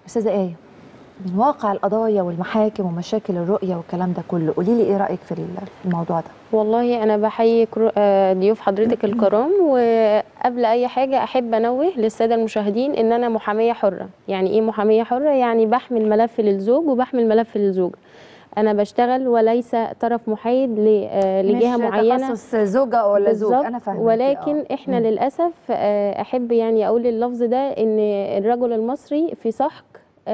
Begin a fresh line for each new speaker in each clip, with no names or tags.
استاذه ايه، من واقع القضايا والمحاكم ومشاكل الرؤيه والكلام ده كله، قولي لي ايه رايك في الموضوع ده؟
والله أنا بحيي ضيوف حضرتك الكرام، وقبل أي حاجة أحب أنوه للسادة المشاهدين إن أنا محامية حرة. يعني إيه محامية حرة؟ يعني بحمل ملف للزوج وبحمل ملف للزوجة. أنا بشتغل وليس طرف محايد لجهة معينة،
مش تخصص زوجة ولا زوج، أنا فاهمة.
ولكن إحنا للأسف أحب يعني أقول اللفظ ده إن الرجل المصري في سحق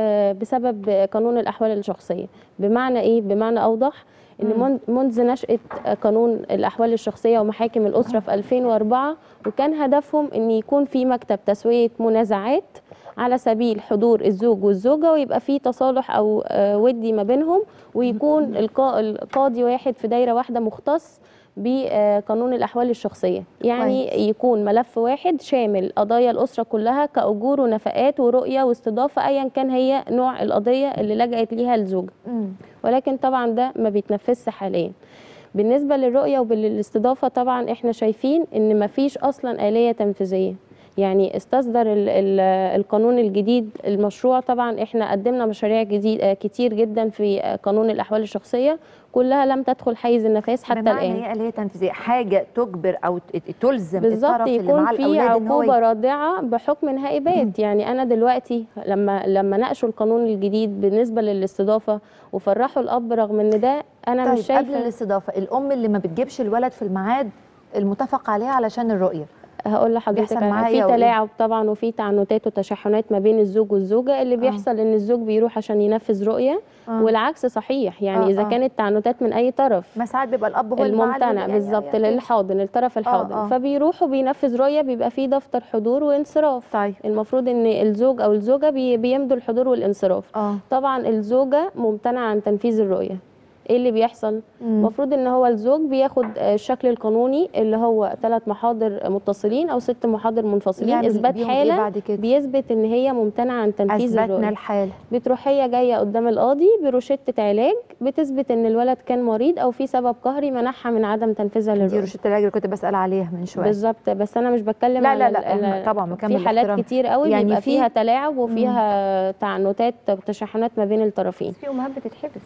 بسبب قانون الأحوال الشخصية. بمعنى إيه؟ بمعنى أوضح إن منذ نشأة قانون الأحوال الشخصية ومحاكم الأسرة في 2004، وكان هدفهم إن يكون في مكتب تسوية منازعات على سبيل حضور الزوج والزوجة، ويبقى في تصالح أو ودي ما بينهم، ويكون القاضي واحد في دايرة واحدة مختص بقانون الأحوال الشخصية. يعني كويس. يكون ملف واحد شامل قضايا الأسرة كلها كأجور ونفقات ورؤية واستضافة، أيا كان هي نوع القضية اللي لجأت ليها الزوجة. ولكن طبعا ده ما بيتنفذش حاليا. بالنسبة للرؤية وبالاستضافة، طبعا احنا شايفين ان ما فيش أصلا آلية تنفيذية. يعني استصدر القانون الجديد المشروع، طبعا احنا قدمنا مشاريع كتير جدا في قانون الأحوال الشخصية، كلها لم تدخل حيز النفاذ حتى الآن.
بمعنى ايه آلية تنفيذية؟ حاجة تجبر أو تلزم الطرف اللي
يكون
مع
في
الأولاد
عقوبة رادعة بحكم نهائي بات. يعني أنا دلوقتي لما ناقشوا القانون الجديد بالنسبة للاستضافة وفرحوا الأب، رغم ان ده أنا مش شايفة.
قبل الاستضافة، الأم اللي ما بتجيبش الولد في الميعاد المتفق عليه علشان الرؤية،
هقول لحضرتك في تلاعب طبعا، وفي تعنتات وتشحنات ما بين الزوج والزوجه. اللي بيحصل ان الزوج بيروح عشان ينفذ رؤيه، والعكس صحيح. يعني اذا كانت تعنتات من اي طرف،
ما ساعات بيبقى الاب هو
الممتنع بالظبط للحاضن، الطرف الحاضن، فبيروح وبينفذ رؤيه، بيبقى في دفتر حضور وانصراف.
طيب.
المفروض ان الزوج او الزوجه بيمضوا الحضور والانصراف. طبعا الزوجه ممتنعه عن تنفيذ الرؤيه. ايه اللي بيحصل؟ المفروض ان هو الزوج بياخد الشكل القانوني اللي هو 3 محاضر متصلين او 6 محاضر منفصلين، اثبات حاله بيثبت ان هي ممتنعه عن تنفيذ الرؤيه.
اثبتنا الحاله،
بتروح هي جايه قدام القاضي بروشته علاج بتثبت ان الولد كان مريض او في سبب قهري منعها من عدم تنفيذها للرؤيه.
دي روشته العلاج اللي كنت بسال عليها من شويه.
بالظبط، بس انا مش بتكلم
لا لا طبعا
في حالات كتير قوي يعني بيبقى فيها تلاعب وفيها تعنتات وتشحنات ما بين الطرفين.
في امهات بتتحبس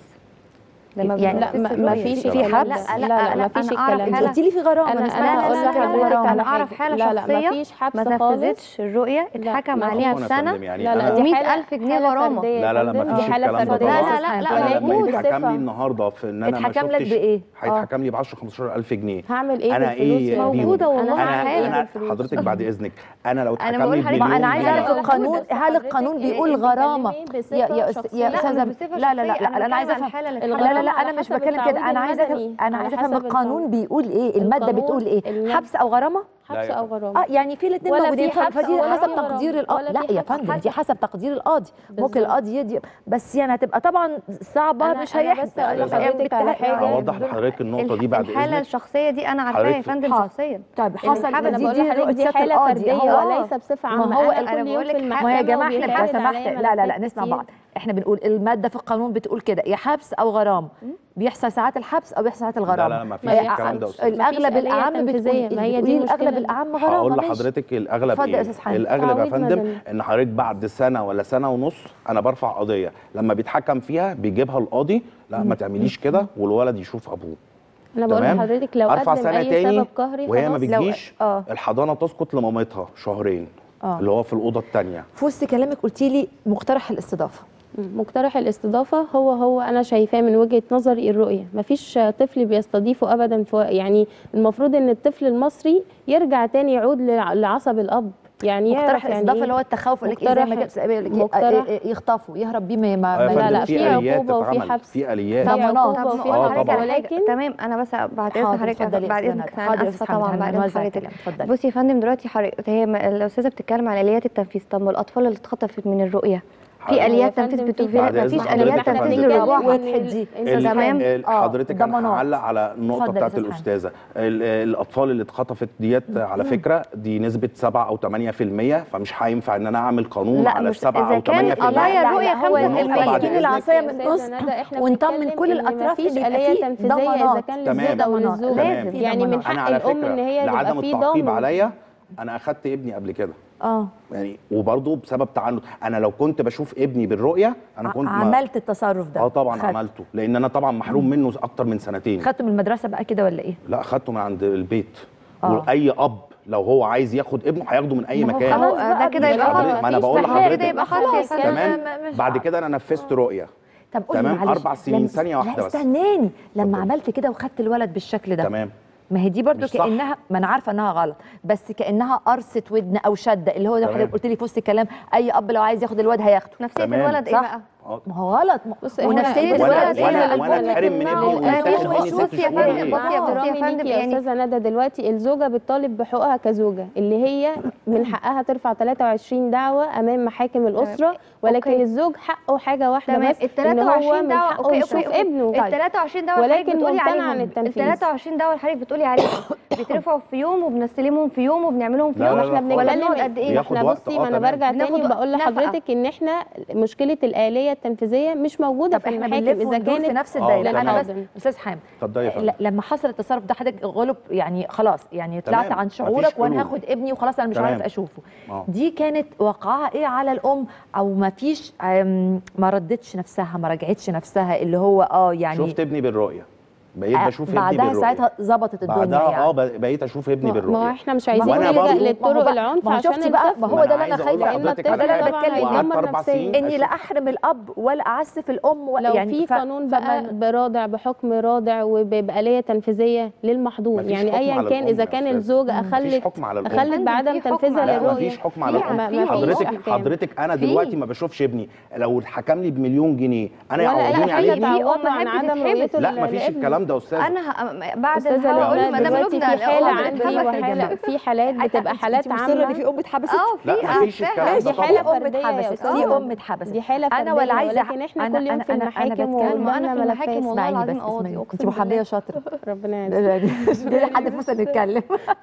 يعني لا ما فيش
في حبس.
لا ما فيش الكلام ده.
قلت لي في غرامه.
انا اعرف حاله شخصيه
ما فيش حبس
ما نفذتش الرؤيه، اتحكم عليها بسنه.
لا دي
100,000 جنيه غرامه.
لا ما فيش الكلام ده.
لا
لما يتحكم لي النهارده في ان انا ما
اتحكم لك بايه؟
هيتحكم لي ب 10 15000 جنيه.
هعمل ايه
انا
ايه
موجوده والله.
انا حضرتك بعد اذنك، انا لو اتحكم لي بمليون،
انا عايزه اعرف القانون، هل القانون بيقول غرامه يا استاذه؟ لا انا عايزه افهم. لا انا مش بتكلم كده، انا عايزه افهم القانون بيقول ايه، الماده بتقول ايه، حبس او غرامه؟
حبس او غرامه.
يعني في الاثنين موجودين، فدي حسب تقدير القاضي. لا يا فندم، دي حسب تقدير القاضي. ممكن القاضي يدي، بس يعني هتبقى طبعا صعبه، مش هيحصل.
اوضح لحضرتك النقطه دي بعد اذنك.
الحاله الشخصيه دي انا عارفاها يا فندم شخصيا.
طيب حصل
دي حاله فرديه وليس بصفه عامه.
ما هو انا بقول لك ما يا جماعه احنا لو سمحت، لا نسمع بعض. احنا بنقول الماده في القانون بتقول كده، يا حبس او غرامه. بيحصل ساعات الحبس او بيحصل ساعات الغرامه.
لا ما فيش الكلام ده.
الاغلب الاعم بتقول،
ما هي دي
الاغلب الاعم غرامه.
هقول لحضرتك الاغلب ايه. الاغلب يا فندم ان حضرتك بعد سنه ولا سنه ونص انا برفع قضيه، لما بيتحكم فيها بيجيبها القاضي، لا ما تعمليش كده، والولد يشوف ابوه.
انا بقول لحضرتك لو قدم اي سبب قهري
وهي ما بتجيش، الحضانه تسقط لمامتها شهرين، اللي هو في الاوضه الثانيه.
في وسط كلامك قلتي لي مقترح الاستضافه.
مقترح الاستضافه هو انا شايفاه من وجهه نظري الرؤيه. مفيش طفل بيستضيفه ابدا. يعني المفروض ان الطفل المصري يرجع تاني يعود لعصب الاب. يعني
مقترح الاستضافه اللي هو التخوف، اللي زي ما يخطفوا يهرب بيه.
لا في عقوبه وفي حبس،
في اليات،
ضمانات وفي حاجه. ولكن
تمام انا بس بعد اذن حضرتك، بعد اذنك انا اسفه طبعا، بعد اذن حضرتك. بصي يا فندم دلوقتي هي الاستاذه بتتكلم عن اليات التنفيذ. طب ما الاطفال اللي اتخطفت من الرؤيه في اليات تنفيذ ما فيش اليات تنفيذ للرجوع.
تمام حضرتك انا هعلق على النقطه بتاعت الاستاذه. الاطفال اللي اتخطفت ديت على فكره دي نسبه 7 او 8%، فمش هينفع ان انا اعمل قانون على 7 او 8%.
لا يا الرؤيه 5%.
مسكين العصايه من النص ونطمن كل الاطراف اللي
اليه تنفيذيه اذا كان للزوج او للزوج. يعني من حق الام ان هي
يبقى في ضامن. لعدم التعقيب عليا، انا اخدت ابني قبل كده يعني وبرضه بسبب تعنت. انا لو كنت بشوف ابني بالرؤيه انا كنت
عملت التصرف ده.
طبعا عملته، لان انا طبعا محروم منه اكتر من سنتين.
خدته من المدرسه بقى كده ولا ايه؟
لا، خدته من عند البيت. واي اب لو هو عايز ياخد ابنه هياخده من اي مكان.
ده كده يبقى خلاص.
ما انا بقول لحضرتك
كده يبقى خلاص.
تمام. بعد كده انا نفذت رؤيه.
طب قولي
تمام. 4 سنين ثانيه واحده بس.
استناني لما عملت كده وخدت الولد بالشكل ده.
تمام.
ما هي دي برضو كانها، ما انا عارفه انها غلط، بس كانها قرصه ودن او شده، اللي هو زي ما حضرتك قلت لي في وسط الكلام اي اب لو عايز ياخد الولد هياخده.
نفسيه الولد ايه بقى؟
ما هو غلط.
ونفسيه الولد
وانا اتحرم من ابني ويتاخد مني 6 شهور.
بصي يا فندم يا استاذه ندى، دلوقتي الزوجه بتطالب بحقوقها كزوجه، اللي هي من حقها ترفع 23 دعوه امام محاكم الاسره، ولكن الزوج حقه حاجه واحده بس، ان هو من حقه يشوف ابنه.
ال 23 دعوه
ولكن ممتنع عن التنفيذ.
ال 23 دعوه اللي حضرتك بتقولي عليهم بيترفعوا في يوم وبنستلمهم في يوم وبنعملهم في يوم.
احنا بنتكلم قد ايه؟ احنا بصي، ما انا برجع تاني بقول لحضرتك ان احنا مشكله الآلية التنفيذيه مش موجوده في المحاكم.
اذا كانت في نفس الدايره. انا بس استاذ حامد، لما حصل التصرف ده حضرتك غلب يعني خلاص، يعني طلعت عن شعورك وانا هاخد ابني وخلاص انا مش عارف اشوفه. دي كانت واقعها ايه على الام؟ او ما فيش ما ردتش نفسها، ما رجعتش نفسها، اللي هو يعني
شفت ابني بالرؤيه، بقيت بشوف ابني
بعدها
بالرؤيه.
ساعتها ظبطت الدنيا
بعدها بقيت اشوف ابني بالرؤيه.
ما احنا مش عايزين نلجأ للطرق العنف عشان
شفتي بقى، ما هو ده اللي انا خايفه،
لان الطفل
ده اللي انا
بتكلم
اني لا احرم الاب ولا اعسف الام
لو يعني في قانون بقى برادع بحكم رادع وبآلية تنفيذيه للمحظور، يعني ايا كان اذا كان الزوج اخلت بعدم تنفيذها للرؤيه.
مفيش حكم على الام. حضرتك انا دلوقتي ما بشوفش ابني، لو اتحكم لي بمليون جنيه انا يعوضوني عليه.
عن عدم رؤيته.
لا مفيش الكلام ده يا استاذ.
انا بعد الحوار ما دام
في حاله عندي في حالات بتبقى حالات عامه.
في ام اتحبست.
لا مفيش الكلام ده.
دي حاله فرديه يا
استاذ. دي ام اتحبست.
دي حاله فرديه.
انا ولا عايزه،
لكن احنا كل يوم في المحاكم
وقدامنا ملفات.
اسمعيني بس، انت محاميه شاطره.
ربنا يعزك.
لحد فرصه نتكلم.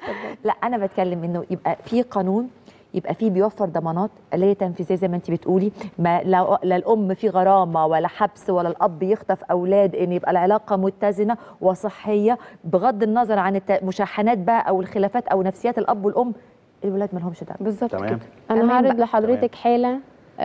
لا انا بتكلم انه يبقى في قانون، يبقى فيه بيوفر ضمانات اللي هي تنفيذيه زي ما انت بتقولي، ما لا الام في غرامه ولا حبس ولا الاب يخطف اولاد، ان يبقى العلاقه متزنه وصحيه بغض النظر عن المشاحنات بقى او الخلافات او نفسيات الاب والام. الولاد ما لهمش دعوه.
بالظبط كده.
انا هعرض لحضرتك حاله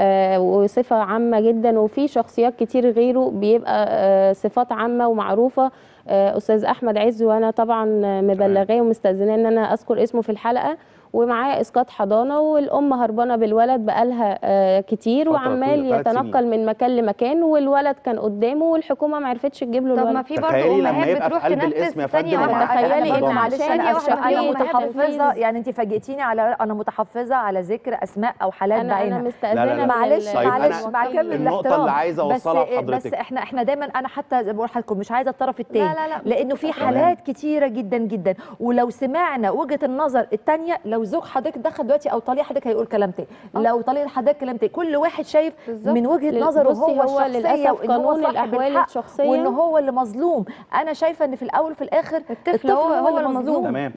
وصفه عامه جدا، وفي شخصيات كتير غيره بيبقى صفات عامه ومعروفه. استاذ احمد عز، وانا طبعا مبلغاه ومستاذناه ان انا اذكر اسمه في الحلقه، ومعاه اسقاط حضانه، والام هربانه بالولد بقالها كتير وعمال يتنقل من مكان لمكان، والولد كان قدامه والحكومه ما عرفتش تجيب له الولد.
طب ما في برضه امهات بتروح تنفذ ثانيه واحده.
تخيلي ان معلش انا متحفظه، يعني انت فاجئتيني على انا متحفظه على ذكر اسماء او حالات بعينها.
انا مستاذنه.
معلش مع كامل الاحترام.
النقطه اللي عايزه اوصلها لحضرتك،
بس احنا دايما، انا حتى بقول لحضراتكم مش عايزه الطرف الثاني، لانه في حالات كتيره جدا جدا، ولو سمعنا وجهه النظر الثانيه، لو زوج حضرتك دخل دلوقتي او طليق حضرتك هيقول كلام تاني، لو طليق حضرتك كلام تاني، كل واحد شايف من وجهه نظره هو الشخصيه،
قانون الاحوال الشخصيه،
وان هو اللي مظلوم. انا شايفه ان في الاول وفي الاخر
الطفل هو اللي مظلوم.
تمام.